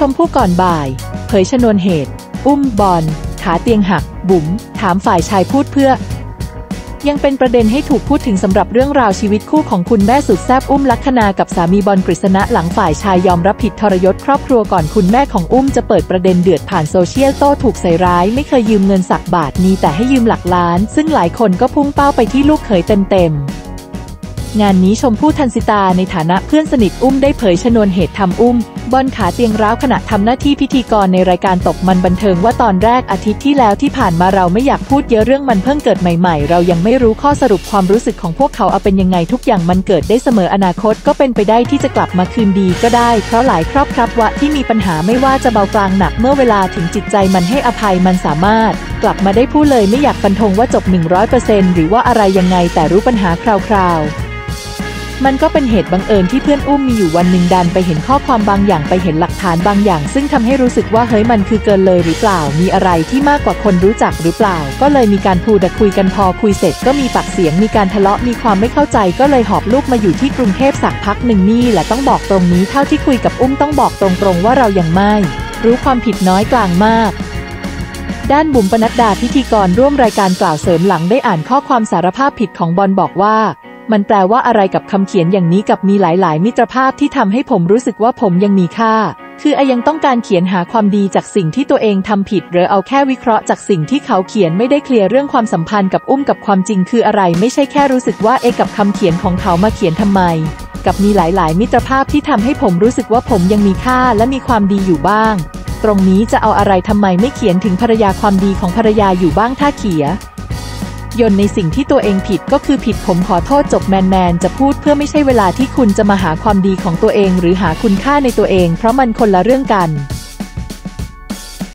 ชมพู่ก่อนบ่ายเผยชนวนเหตุอุ้มบอลขาเตียงหักบุ๋มถามฝ่ายชายพูดเพื่อยังเป็นประเด็นให้ถูกพูดถึงสำหรับเรื่องราวชีวิตคู่ของคุณแม่สุดแซ่บอุ้มลัคนากับสามีบอลกฤษณะหลังฝ่ายชายยอมรับผิดทรยศครอบครัวก่อนคุณแม่ของอุ้มจะเปิดประเด็นเดือดผ่านโซเชียลโต้ถูกใส่ร้ายไม่เคยยืมเงินสักบาทมีแต่ให้ยืมหลักล้านซึ่งหลายคนก็พุ่งเป้าไปที่ลูกเขยเต็มงานนี้ชมพู่ทันสิตาในฐานะเพื่อนสนิทอุ้มได้เผยชนวนเหตุทำอุ้มบอลขาเตียงร้าวขณะทำหน้าที่พิธีกรในรายการตกมันบันเทิงว่าตอนแรกอาทิตย์ที่แล้วที่ผ่านมาเราไม่อยากพูดเยอะเรื่องมันเพิ่งเกิดใหม่ๆเรายังไม่รู้ข้อสรุปความรู้สึกของพวกเขาเป็นยังไงทุกอย่างมันเกิดได้เสมออนาคตก็เป็นไปได้ที่จะกลับมาคืนดีก็ได้เพราะหลายครอบครัวที่มีปัญหาไม่ว่าจะเบากลางหนักเมื่อเวลาถึงจิตใจมันให้อภัยมันสามารถกลับมาได้พูดเลยไม่อยากฟันธงว่าจบ 100% หรือว่าอะไรยังไงแต่รู้ปัญหาคราวๆมันก็เป็นเหตุบังเอิญที่เพื่อนอุ้มมีอยู่วันหนึ่งดันไปเห็นข้อความบางอย่างไปเห็นหลักฐานบางอย่างซึ่งทำให้รู้สึกว่าเฮ้ยมันคือเกินเลยหรือเปล่ามีอะไรที่มากกว่าคนรู้จักหรือเปล่าก็เลยมีการพูดคุยกันพอคุยเสร็จก็มีปากเสียงมีการทะเลาะมีความไม่เข้าใจก็เลยหอบลูกมาอยู่ที่กรุงเทพสักพักหนึ่งนี่แหละต้องบอกตรงนี้เท่าที่คุยกับอุ้มต้องบอกตรงๆว่าเรายังไม่รู้ความผิดน้อยกลางมากด้านบุ๋มปนัดดาพิธีกรร่วมรายการกล่าวเสริมหลังได้อ่านข้อความสารภาพผิดของบอลบอกว่ามันแปลว่าอะไรกับคำเขียนอย่างนี้กับมีหลายๆมิตรภาพที่ทำให้ผมรู้สึกว่าผมยังมีค่าคือยังต้องการเขียนหาความดีจากสิ่งที่ตัวเองทำผิดหรือเอาแค่วิเคราะห์จากสิ่งที่เขาเขียนไม่ได้เคลียร์เรื่องความสัมพันธ์กับอุ้มกับความจริงคืออะไรไม่ใช่แค่รู้สึกว่ากับคำเขียนของเขามาเขียนทำไมกับมีหลายๆมิตรภาพที่ทำให้ผมรู้สึกว่าผมยังมีค่าและมีความดีอยู่บ้างตรงนี้จะเอาอะไรทำไมไม่เขียนถึงภรรยาความดีของภรรยาอยู่บ้างถ้าเขียนยนในสิ่งที่ตัวเองผิดก็คือผิดผมขอโทษจบแมนจะพูดเพื่อไม่ใช่เวลาที่คุณจะมาหาความดีของตัวเองหรือหาคุณค่าในตัวเองเพราะมันคนละเรื่องกัน